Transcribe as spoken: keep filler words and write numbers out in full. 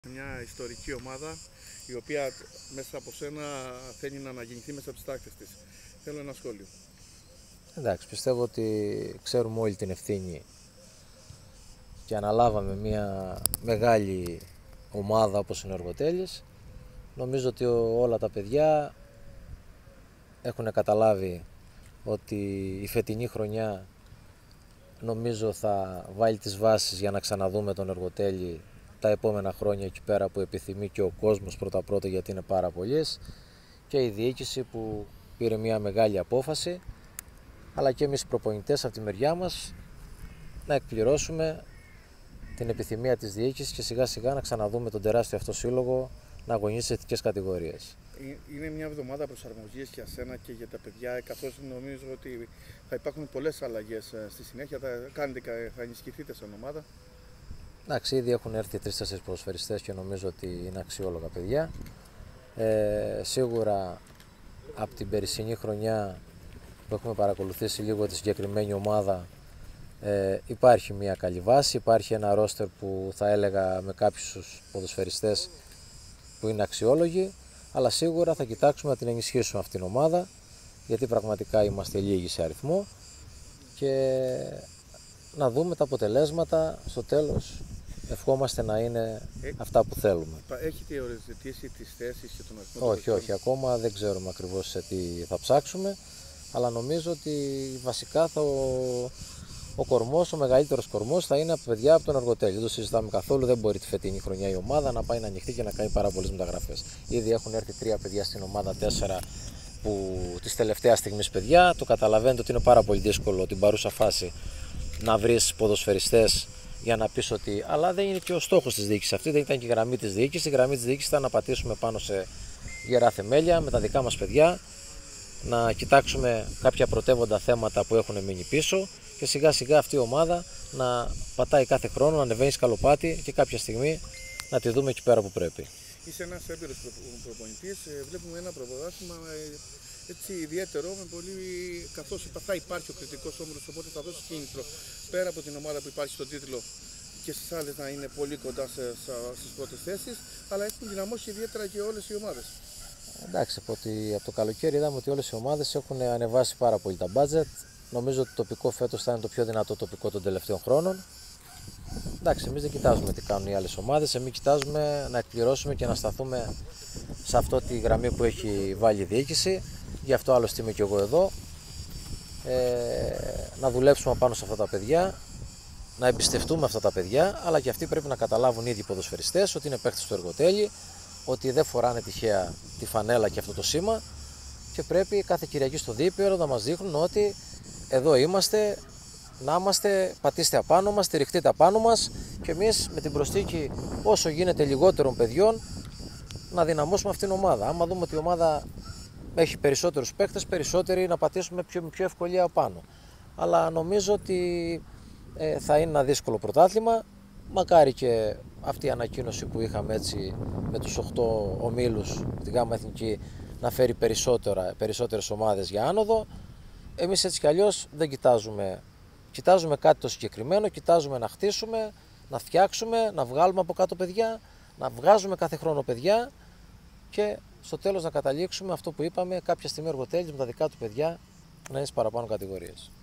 Μια ιστορική ομάδα η οποία μέσα από σένα θέλει να αναγεννηθεί μέσα από τις τάξεις της. Θέλω ένα σχόλιο. Εντάξει, πιστεύω ότι ξέρουμε όλη την ευθύνη και αναλάβαμε μια μεγάλη ομάδα όπως είναι ο Εργοτέλης. Νομίζω ότι όλα τα παιδιά έχουν καταλάβει ότι η φετινή χρονιά νομίζω θα βάλει τις βάσεις για να ξαναδούμε τον Εργοτέλη τα επόμενα χρόνια εκεί πέρα που επιθυμεί και ο κόσμος πρώτα πρώτα, γιατί είναι πάρα πολλές, και η διοίκηση που πήρε μια μεγάλη απόφαση, αλλά και εμείς οι προπονητές από τη μεριά μας να εκπληρώσουμε την επιθυμία της διοίκησης και σιγά σιγά να ξαναδούμε τον τεράστιο αυτό σύλλογο να αγωνίζει σε εθνικές κατηγορίες. Είναι μια εβδομάδα προσαρμογής για σένα και για τα παιδιά, καθώς νομίζω ότι θα υπάρχουν πολλές αλλαγές στη συνέχεια. Θα, κάνετε, θα ενισχυθείτε σαν ομάδα. Εντάξει, ήδη έχουν έρθει τρεις-τέσσερις ποδοσφαιριστές και νομίζω ότι είναι αξιόλογα παιδιά. Ε, σίγουρα από την περσινή χρονιά που έχουμε παρακολουθήσει λίγο τη συγκεκριμένη ομάδα, ε, υπάρχει μια καλή βάση, υπάρχει ένα ρόστερ που θα έλεγα με κάποιους ποδοσφαιριστές που είναι αξιόλογοι, αλλά σίγουρα θα κοιτάξουμε να την ενισχύσουμε αυτήν την ομάδα, γιατί πραγματικά είμαστε λίγοι σε αριθμό, και να δούμε τα αποτελέσματα στο τέλος. Ευχόμαστε να είναι ε, αυτά που θέλουμε. Έχετε οριοθετήσει τις θέσεις και τον αριθμό? Όχι, όχι, ακόμα δεν ξέρουμε ακριβώς σε τι θα ψάξουμε, αλλά νομίζω ότι βασικά θα ο, ο κορμός, ο μεγαλύτερος κορμός θα είναι από παιδιά από τον Εργοτέλη. Δεν το συζητάμε καθόλου, δεν μπορεί τη φετινή χρονιά η ομάδα να πάει να ανοιχτεί και να κάνει πάρα πολλές μεταγραφές. Ήδη έχουν έρθει τρία παιδιά στην ομάδα, τέσσερα που της τελευταίας στιγμής παιδιά. Το καταλαβαίνετε ότι είναι πάρα πολύ δύσκολο την παρούσα φάση να βρεις ποδοσφαιριστές για να πεις ότι. Αλλά δεν είναι και ο στόχος της διοίκησης αυτή, δεν ήταν και η γραμμή της διοίκησης. Η γραμμή της διοίκησης ήταν να πατήσουμε πάνω σε γερά θεμέλια με τα δικά μας παιδιά, να κοιτάξουμε κάποια πρωτεύοντα θέματα που έχουν μείνει πίσω και σιγά σιγά αυτή η ομάδα να πατάει κάθε χρόνο, να ανεβαίνει σκαλοπάτι και κάποια στιγμή να τη δούμε εκεί πέρα που πρέπει. Είσαι ένας έμπειρος προπονητής, βλέπουμε ένα προποδάσμα έτσι ιδιαίτερο, με πολύ, καθώς θα υπάρχει ο κριτικός όμιλος, οπότε θα δώσει κίνητρο πέρα από την ομάδα που υπάρχει στον τίτλο και στις άλλες να είναι πολύ κοντά στις πρώτες θέσεις, αλλά έχουν δυναμώσει ιδιαίτερα και όλες οι ομάδες. Εντάξει, από, ότι, από το καλοκαίρι είδαμε ότι όλες οι ομάδες έχουν ανεβάσει πάρα πολύ τα budget. Νομίζω ότι το τοπικό φέτος θα είναι το πιο δυνατό τοπικό των τελευταίων χρόνων. Εντάξει, εμείς δεν κοιτάζουμε τι κάνουν οι άλλες ομάδες, εμείς κοιτάζουμε να εκπληρώσουμε και να σταθούμε σε αυτό τη γραμμή που έχει βάλει η διοίκηση. Γι' αυτό άλλωστε είμαι και εγώ εδώ. Ε, να δουλέψουμε πάνω σε αυτά τα παιδιά, να εμπιστευτούμε αυτά τα παιδιά, αλλά και αυτοί πρέπει να καταλάβουν οι ίδιοι ποδοσφαιριστές ότι είναι παίκτες του Εργοτέλη, ότι δεν φοράνε τυχαία τη φανέλα και αυτό το σήμα, και πρέπει κάθε Κυριακή στο δίπερο να μας δείχνουν ότι εδώ είμαστε, να είμαστε, πατήστε απάνω μας, στηριχτείτε απάνω μας, και εμείς με την προσθήκη όσο γίνεται λιγότερων παιδιών να δυναμώσουμε αυτήν την ομάδα. Άμα δούμε ότι η ομάδα έχει περισσότερους παίκτες, περισσότεροι να πατήσουμε πιο, πιο ευκολία απάνω. Αλλά νομίζω ότι ε, θα είναι ένα δύσκολο πρωτάθλημα. Μακάρι και αυτή η ανακοίνωση που είχαμε έτσι με τους οκτώ ομίλους την ΓΑΜΑ Εθνική να φέρει περισσότερες ομάδες για άνοδο. Εμείς έτσι κι αλλιώς δεν κοιτάζουμε, κοιτάζουμε κάτι το συγκεκριμένο, κοιτάζουμε να χτίσουμε, να φτιάξουμε, να βγάλουμε από κάτω παιδιά, να βγάζουμε κάθε χρόνο παιδιά και στο τέλος να καταλήξουμε αυτό που είπαμε, κάποια στιγμή ο Εργοτέλης με τα δικά του παιδιά να είναι στις παραπάνω κατηγορίες.